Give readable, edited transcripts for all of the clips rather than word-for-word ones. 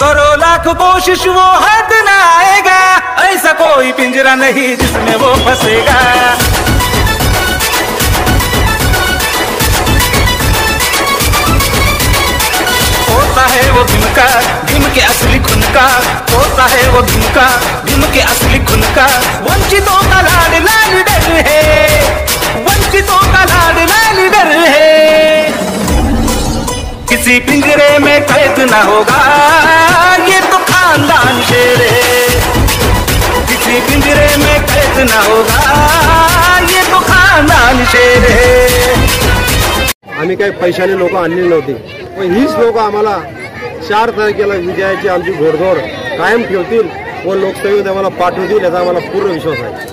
करो लाख कोशिश वो हाथ ना आएगा, ऐसा कोई पिंजरा नहीं जिसमें वो फंसेगा। होता है वो भीम का, भीम के असली खून का, होता है वो भीम का, भीम के असली खून का। वंचितों का लाडला लीडर है, वंचितों का लाडला लीडर है। किसी पिंजरे में कैद न होगा, ये तो खानदान शेर है। किसी पिंजरे में कैद न होगा, ये तो खानदान शेर है। आम्ही काही पैशाने लोक आणली नव्हती, पण हीच लोक आम्हाला 4 तारखेला विजयाची आमची घोडदौड कायम ठेवतील व लोकसभेत आम्हाला पाठवतील याचा आम्हाला पूर्ण विश्वास आहे।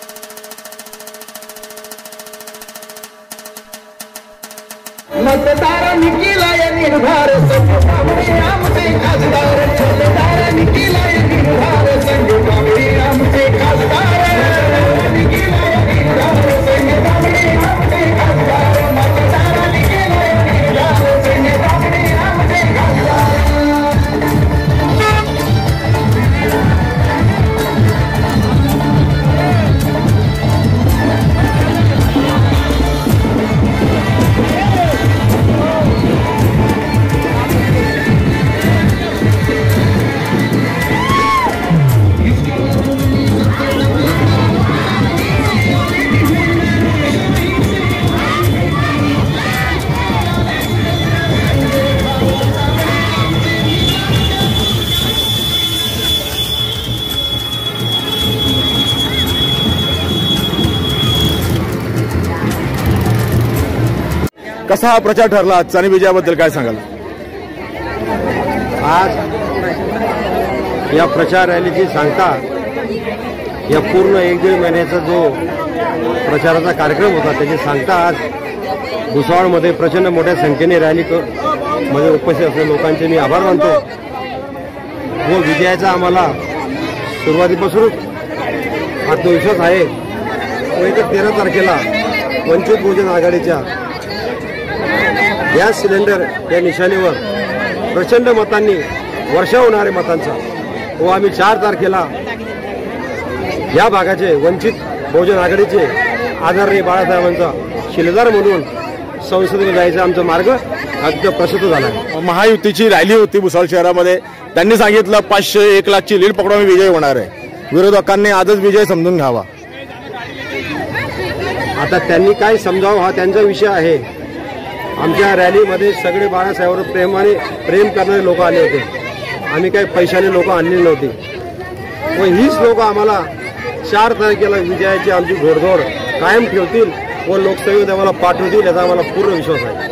मतदारांनी केला या निर्धार, आमचे खासदार मतदारांनी केला या निर्धार, संघ कांबळे आमचे खासदार केला या निर्धार, संघ कांबळे आमचे खासदार मतदारांनी केला या निर्धार, संघ कांबळे आमचे खासदार। कसा हा प्रचार ठरला आजचा आणि विजयाबद्दल काय सांगाल? आज या प्रचार रॅलीची सांगता या पूर्ण 1-1.5 महिन्याचा जो प्रचाराचा कार्यक्रम होता त्याची सांगता आज भुसावळमध्ये प्रचंड मोठ्या संख्येने रॅली मध्ये उपस्थित असलेल्या लोकांचे मी आभार मानतो व विजयाचा आम्हाला सुरुवातीपासूनच आत्मविश्वास आहे व येत्या 13 तारखेला वंचित बहुजन आघाडीच्या गॅस सिलेंडर या निशाणीवर प्रचंड मतांनी वर्षाव होणारे मतांचा व आम्ही 4 तारखेला या भागाचे वंचित बहुजन आघाडीचे आदरणीय बाळासाहेबांचा शिलेदार म्हणून संसदेत जायचा आमचा मार्ग अगदी प्रशस्त झाला आहे। महायुतीची रॅली होती भुसावळ शहरामध्ये, त्यांनी सांगितलं 500-1 लाखची लीड पकडून विजय होणार आहे। विरोधकांनी आजच विजय समजून घ्यावा। आता त्यांनी काय समजावं हा त्यांचा विषय आहे। आमच्या रॅलीमध्ये सगळे बाळासाहेबांवर प्रेम करणारे लोक आले होते, आम्ही काही पैशाने लोक आणली नव्हती, व हीच लोक आम्हाला 4 तारखेला विजयाची आमची घोडदौड कायम ठेवतील व लोकसभेत आम्हाला पाठवतील याचा आम्हाला पूर्ण विश्वास आहे।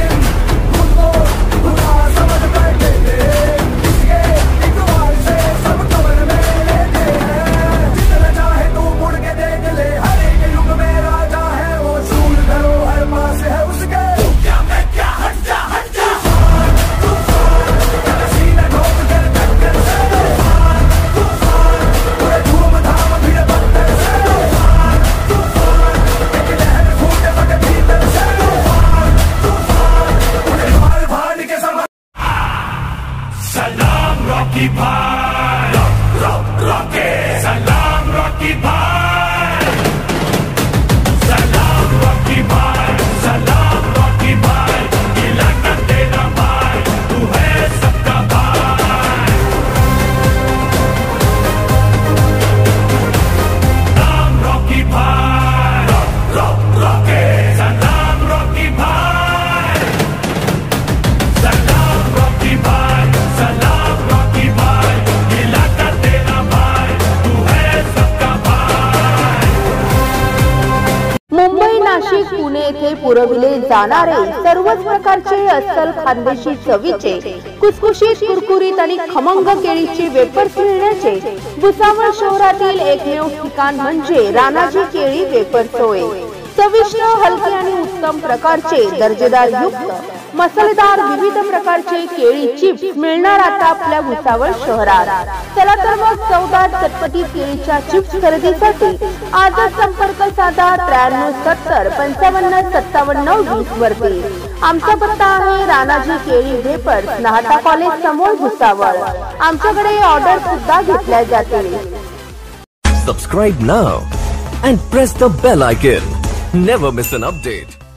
पुणे येथे पुरविले जाणारे सर्वच प्रकारचे अस्सल खानदेशी चवीचे कुसकुशीत कुरकुरीत आणि खमंग केळीचे वेफर्स मिळण्याचे भुसावळ शहरातील एकमेव ठिकाण म्हणजे राणाजी केळी वेफर्स होय। चविष्ट, हलके आणि उत्तम प्रकारचे दर्जेदार युक्त मसालेदार विविध प्रकारचे केळी चिप्स मिळणार आता आपल्या भुसावळ शहरात। चला तर मग चवदार चटपटीत केळीच्या चिप्स खरेदीसाठी आजच संपर्क साधा 93 70 55 57 20 वरती। आमचा पत्ता आहे राणाजी केळी वेपर्स, नाहटा कॉलेज समोर, भुसावळ. आमच्याकडे ऑर्डर सुद्धा घेतल्या जातील. Subscribe now and press the bell icon. Never miss an update.